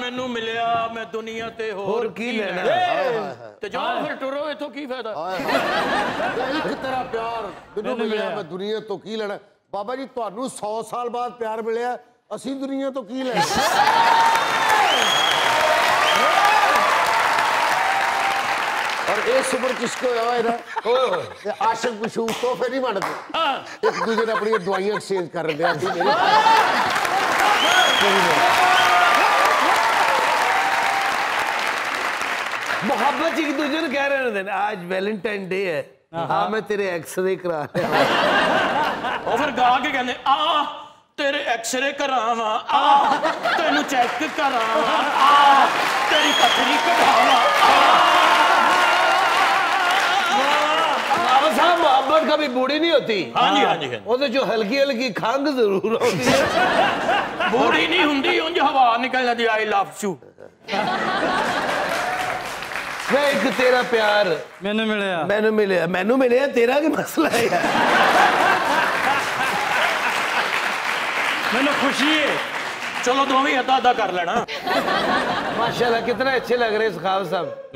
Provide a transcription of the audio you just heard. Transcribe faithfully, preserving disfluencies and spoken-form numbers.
मैनू मिलिया मैं दुनिया ते होर की लेना ते जाओ फिर टुरो इथों की फायदा तेरा प्यार मैनू मिलिया मैं दुनिया तो की लेना बाबा जी तुहानू सौ साल बाद प्यार मिलिया असी दुनिया तो की लेना और इस उम्र किसको आशिक मशहूर तोहफे नहीं बनते एक दूसरे ने अपनी दवाइयां एक्सचेंज कर रहे हैं मोहब्बत एक दूसरे ने कह रहे हैं आज वैलेंटाइन डे है हाँ मैं तेरे एक्सरे करा रहा और फिर गा के कहने आ तेरे एक्सरे करावा आ तेनू चेक करावा आ तेरी पथरी कढ़ावा साहब मोहब्बत कभी बूढ़ी नहीं होती हाँ जी हाँ जी वो तो जो हल्की हल्की खंग जरूर होती है बूढ़ी नहीं होंगी उंज हवा निकल जाती आई लव यू मैं एक तेरा प्यार मैनू मिलिया मैनू मिलिया मैनू मिलिया तेरा की मसला है यार मैनू खुशी है चलो दोवें अद्धा अद्धा कर लेना माशाल्लाह कितना अच्छे लग रहे हैं सखावत साहब